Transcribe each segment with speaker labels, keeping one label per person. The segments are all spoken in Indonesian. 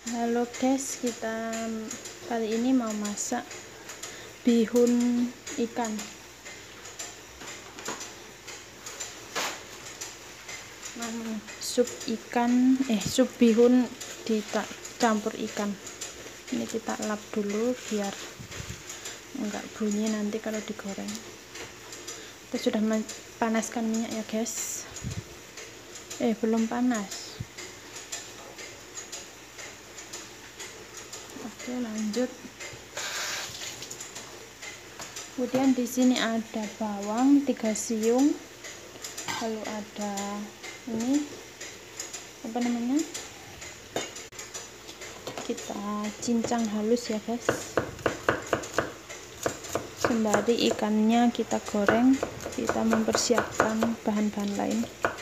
Speaker 1: Halo guys, kita kali ini mau masak bihun ikan. Sup bihun dicampur ikan. Ini kita lap dulu biar enggak bunyi nanti kalau digoreng. Kita sudah panaskan minyak ya guys. Belum panas. Oke, lanjut. Kemudian di sini ada bawang 3 siung, lalu ada ini kita cincang halus ya guys. Sembari ikannya kita goreng, kita mempersiapkan bahan-bahan lain.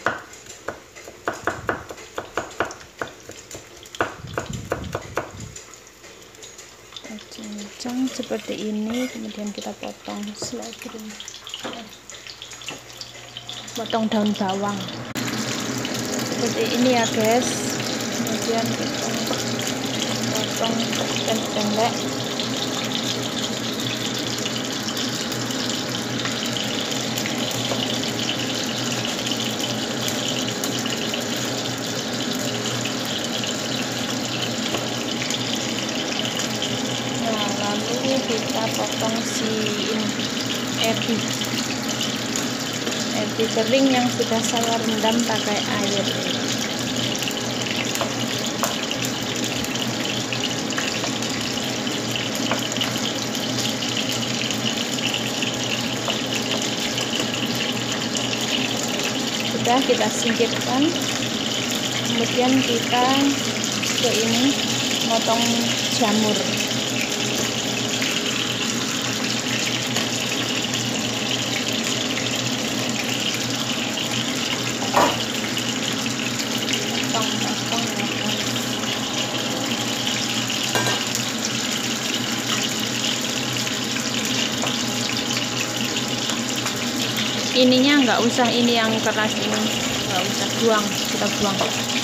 Speaker 1: Cincang seperti ini, kemudian kita potong potong daun bawang seperti ini ya guys. Kemudian kita potong pendek-pendek. Lalu kita potong ebi kering yang sudah saya rendam pakai air. Sudah kita singkirkan, kemudian kita motong jamur. Ininya nggak usah, ini yang keras ini nggak usah, kita buang.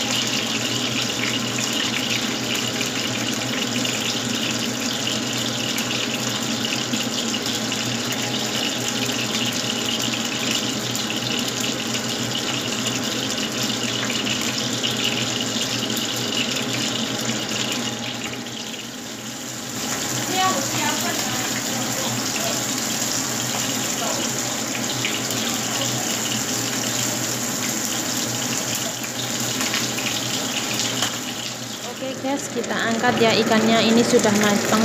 Speaker 1: Oke guys, kita angkat ya ikannya, ini sudah matang.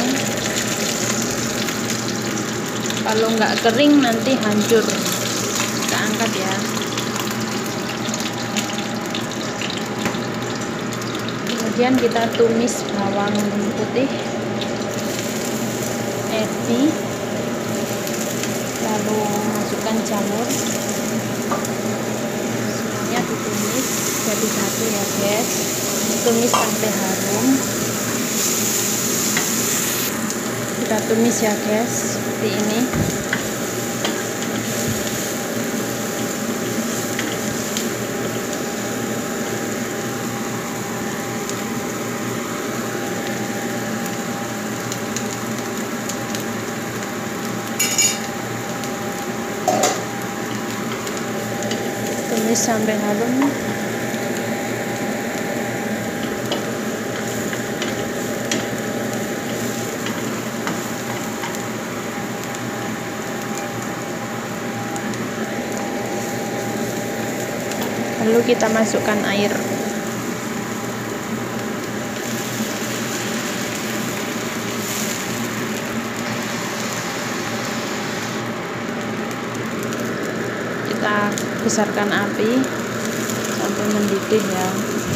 Speaker 1: Kalau nggak kering nanti hancur. Kita angkat ya. Kemudian kita tumis bawang putih, ebi, lalu masukkan jamur. Semuanya ditumis jadi satu ya guys. Tumis sampai harum. Kita tumis ya guys, seperti ini. Tumis sampai harum. Lalu kita masukkan air. Kita besarkan api sampai mendidih ya.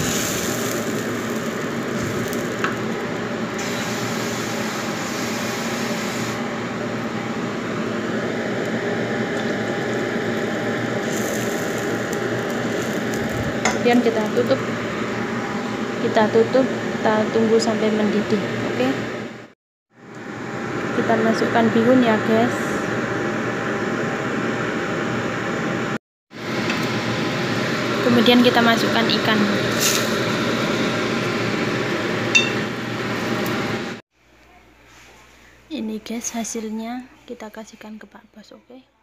Speaker 1: Kemudian kita tutup, kita tunggu sampai mendidih. Oke, kita masukkan bihun ya guys. Kemudian kita masukkan ikan. Ini guys hasilnya, kita kasihkan ke Pak Bos, oke?